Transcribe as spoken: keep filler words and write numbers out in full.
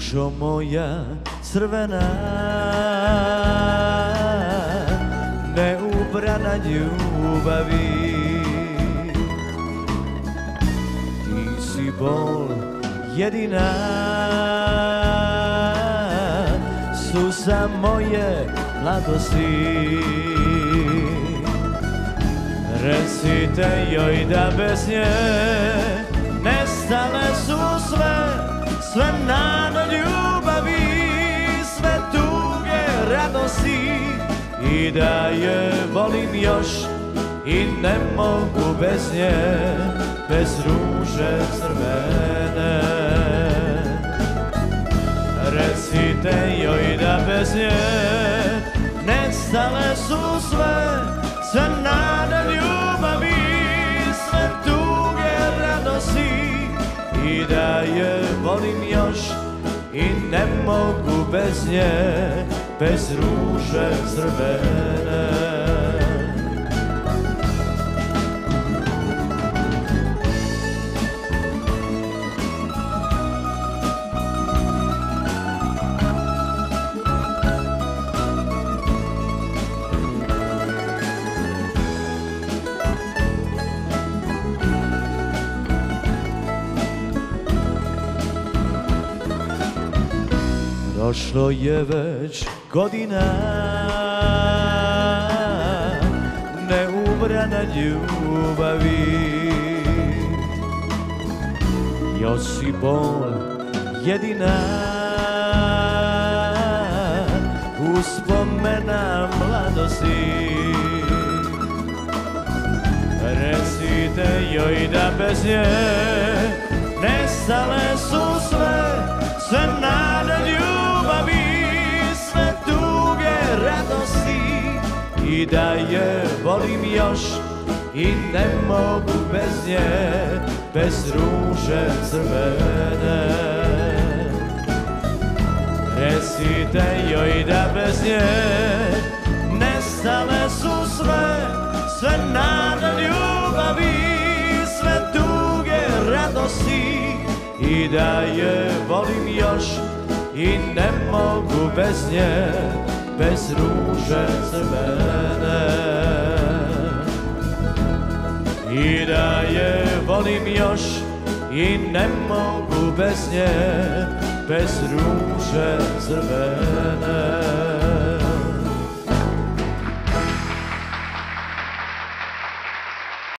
Dušo moja crvena, neubrana ljubavi, ti si bol jedina, suza moje mladosti. Recite joj da bez nje nestale su sve, sve nade ljubavi, sve tuge radosti, i da je volim još i ne mogu bez nje, bez ruže crvene. Recite joj da bez nje nestale su sve, sve nade ljubavi, sve tuge radosti, i da je volim još i ne mogu bez nje, bez ruže crvene. Prošlo je već godina, neubrana ljubavi, još si bol jedina, uspomena mladosti. Recite joj da bez nje nestale su sve, sve nade ljubavi, sve tuge radosti, i da je volim još i ne mogu bez nje, bez ruže crvene. Recite joj da bez nje nestale su sve, sve nade ljubavi, sve tuge radosti, i da je volim još i ne mogu bez nje, bez ruže crvene. I da je volim još i ne mogu bez nje, bez ruže crvene.